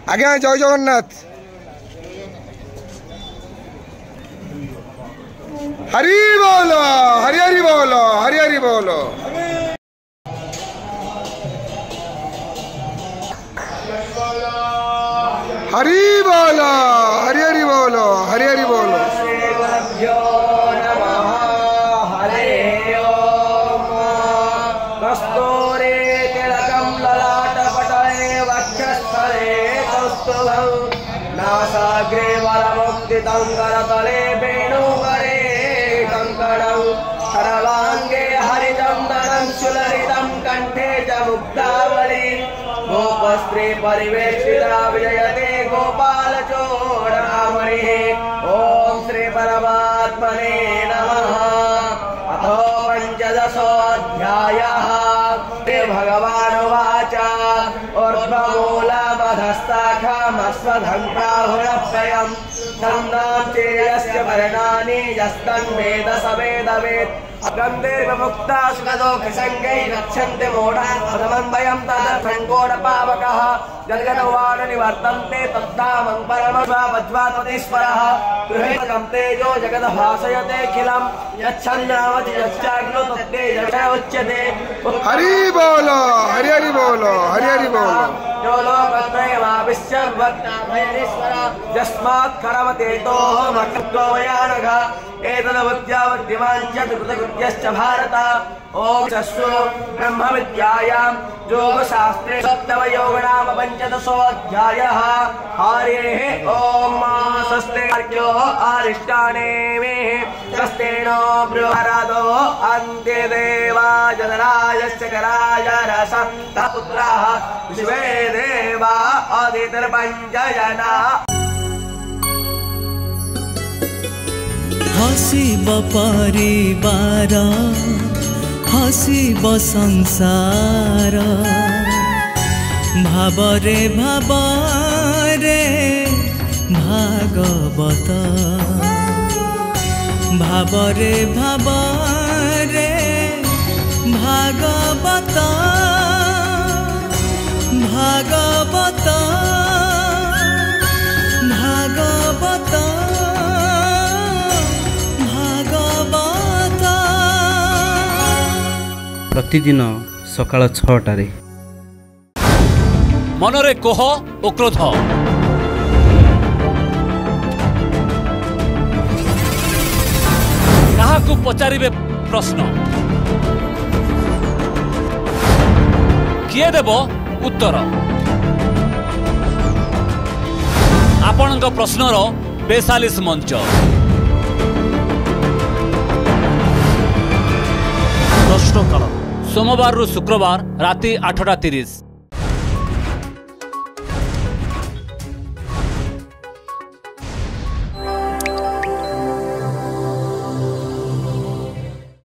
आज्ञा जय जगन्नाथ। हरि बोल हरि हरि बोल हरि हरि बोल। हरि बोल हरि हरि बोल हरि हरि बोल। कस्तूरे तिलकं ललाटपटले वक्षस्थले कौस्तुभं नासाग्रे वरमुक्तितं करतले वेणुकरे कङ्कणं करवाङ्गे हरिचन्दनं सुललितं कण्ठे च मुक्तावली गोपस्त्री परिवेष्टिता विजयते गोपालचूडामणिः। ॐ श्री परमात्मने नमः। अथो पंचदशोऽध्यायः। भगवानुवाच ऊर्ध्वमूलमधस्ताखमस्वधं प्राहुरव्ययम् छन्दां चेयस्य वर्णानि यस्तन्वेद स वेदवेत्। गन्धेर्विमुक्ता सुखदोषसङ्गैः रक्षन्ते मूढाः पदमन्वयं तदर्थङ्कोणपावकः जलगतवान् निवर्तन्ते तद्धामं परमवज्वात्मतीश्वरः गृहीतकं तेजो जगद्भासयतेऽखिलं यच्छन्नामति यच्चाग्नो तत्तेजः उच्यते। हरि बोल हरि हरि बोल हरि हरि बोल। यो लोकत्रयमाविश्यद्भक्ताभयनीश्वर यस्मात् करमतेतोः मक्तोमयानघ एतद्बुद्ध्यावद्यमाञ्च कृतकृत्यश्च भारत। ॐ शस्व ब्रह्मविद्यायां योगशास्त्रे सप्तमयोगनाम पञ्चदशोऽध्यायः। हरेः ॐ स्वस्ति अर्घ्यो अरिष्टानेमे स्वस्तेनो बृहरादो अन्त्यदेवा जनराजस्य कराय रसन्तः पुत्राः शिवे देवा अदितिर्पञ्चजना। हसिब परिवार हसिब संसार भावरे भावरे भागवत भावरे भावरे भागवत भागवत भागवत प्रतिदिन सकाळ 6टारे मनरे कोह ओ क्रोध काहाकू पचारिबे प्रश्न किए देव उत्तर। आपणक प्रश्नर 42 मंच प्रश्नकाल सोमवार रु शुक्रवार राति 8:30।